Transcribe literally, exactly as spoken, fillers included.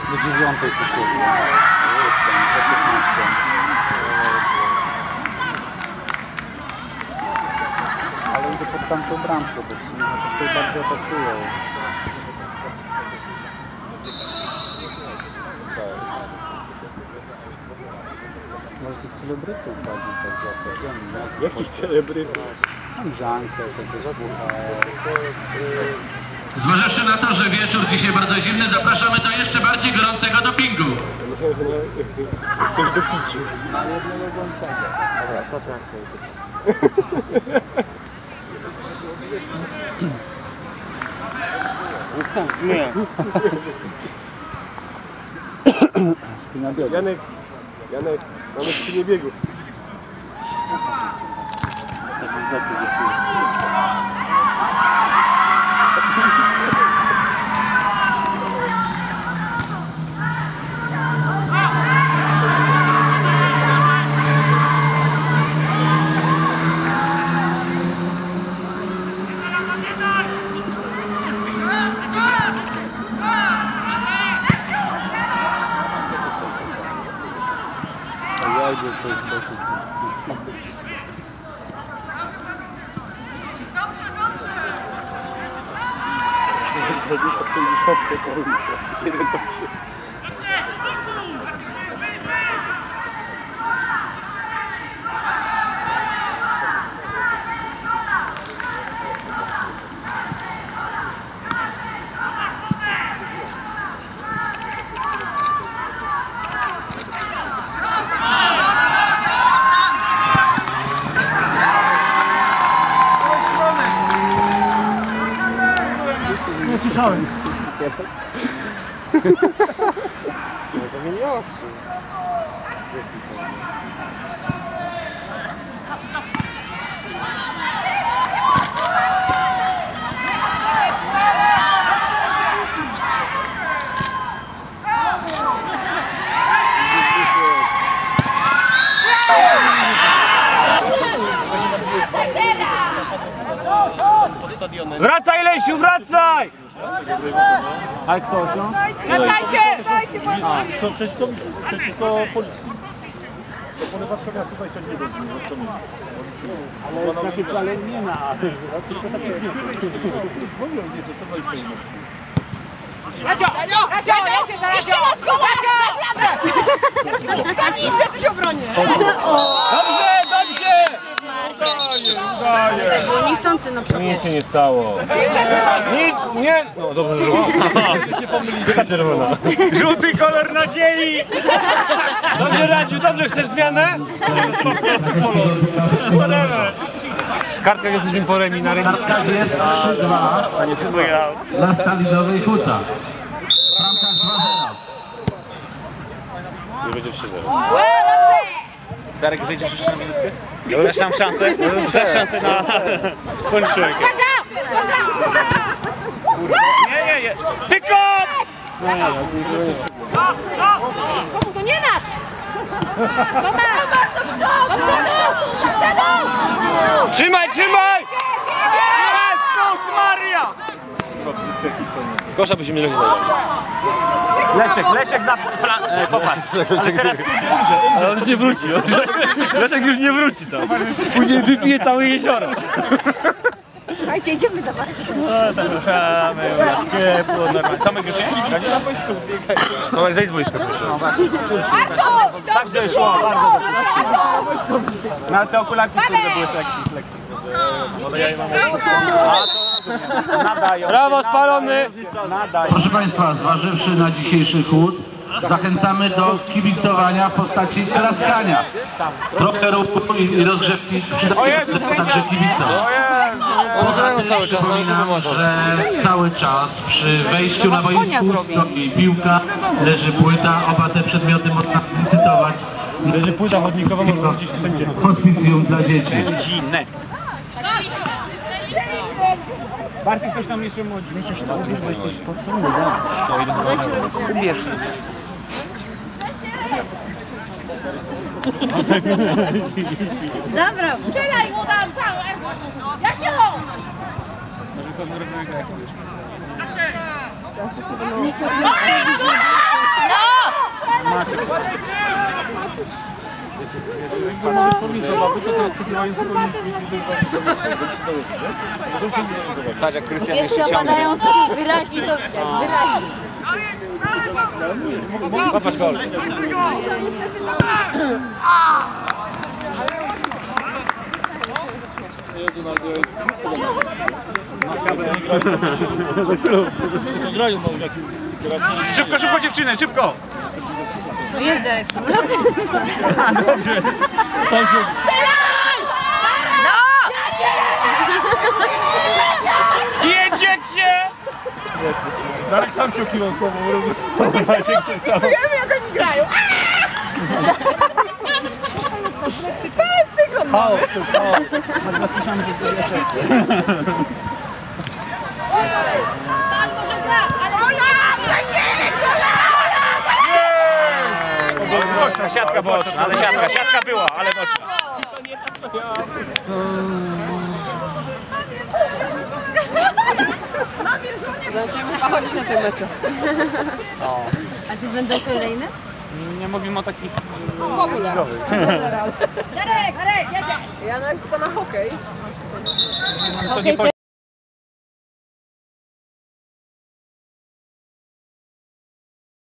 Do dziewiątej tu siedzę. Do piętnastej. Ale idę pod tamtą bramkę, bo w sumie chociaż tutaj bardziej atakują. Może tych celebrytów bardziej tak zasadziony. Jakich celebrytów? Mam Żankę, tego Zabucha. Zważywszy na to, że wieczór dzisiaj bardzo zimny, zapraszamy do jeszcze bardziej gorącego dopingu. Coś do picia. Na jednego błądzenia. Dobra, ostatnia akcja. Jestem zmienia. Spina biegu. Janek, Janek, mamy skrzynię biegu. Stabilizacja za Jajdzie coś boku. pięćdziesiąt pięćdziesiąt kończy. Nie wiem co się... Nie słyszałem. No to mnie nie ostrzy. Wracaj, Lesiu, wracaj! A kto osiął? Wracajcie! Wracajcie, A, są przeciwko, przeciwko policji. To ponieważ miasto dwadzieścia dziewięć jest. Ale takie plany nie ma, tylko takie nie. Mówią, nie, że sto dwadzieścia dziewięć. Radzio! Radzio! Radzio! Jeszcze raz gola! Dasz radę! Zgadnijcie, coś obronie! Dobrze, dobrze! Było niechcący, no przecież. Nic się nie stało. Nic, nie! No dobrze, że się pomyliłem. Czerwona. Żółty kolor nadziei! Dobrze, Radziu, dobrze, chcesz zmianę? Kartka jesteśmy po remi na remi. Kartka jest trzy dwa dla Stalidowej Huta. W bramkach dwa zero. Nie będzie trzy zero. Darek, wyjdziesz jeszcze na minutkę? Dasz nam szansę? Dasz szansę na... Policzyłek. Nie, nie, nie. Wykop! To nie nasz! Tomasz! Do przodu! Do przodu! Trzymaj, trzymaj! Jezus Maria! Kosza by się mnie zajęło. Leszek, Leszek na flan... E, popatrz. Ale teraz Ale on nie wróci. Dlaczego już nie wróci tam? Później wypije całe jezioro. Słuchajcie, idziemy do was. No, zapraszamy, jest ciepło, normalnie. Tomek już jest? Ja nie na boisku biegaj. Tomek, zejdź z boiska, proszę. Bardzo ci dobrze szło! No ale te okularki które były sexy, flexy. No ja je mam. Nadają. Brawo, spalony! Nadają. Proszę Państwa, zważywszy na dzisiejszy chód, zachęcamy do kibicowania w postaci klaskania. Trochę ruchu i rozgrzewki przydają także kibicom. Poza tym przypominam, że cały czas przy wejściu na boisku stoi piłka, leży płyta, oba te przedmioty można licytować. Leży płyta chodnikowa, można gdzieś wszędzie. Hospicjum dla dzieci. Rodzinne. Bardziej ktoś tam jeszcze młodzi. Myślisz, że bo jesteś spocony, tak? Ubierz. Dobra, strzelaj mu tam! Jasiu! Koniec, Patrz jak Krystian Wiesz jeszcze co, ciągnie. padają trzy, wyraźnie to widać, wyraźnie. Popatrz gol. Szybko, szybko dziewczyny, szybko! Jest Darek. Jedziecie! Darek sam się kilonsował, rozumiem. Maciek się sam. Chaos, to jest chaos. Boczna, siatka boczna, ale siatka, siatka była, ale boczna. Zaczniemy chyba chodzić na tym meczu. A czy będą kolejne? Nie mówimy o takich... W ogóle. Darek, Darek, jedziesz! Ja no jest to na hokej. Okej,